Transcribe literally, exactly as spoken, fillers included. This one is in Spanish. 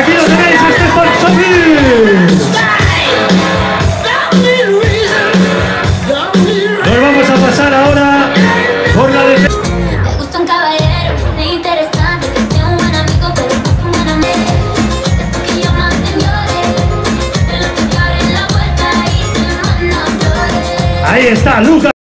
Aquí lo tenéis, este es el Sofi. Nos vamos a pasar ahora por la defensa. Me gusta un caballero, es interesante, que sea un buen amigo, pero no es un buen amigo. Eso que yo más señores, de los que abren la puerta y te mandan flores. Ahí está, Lucas.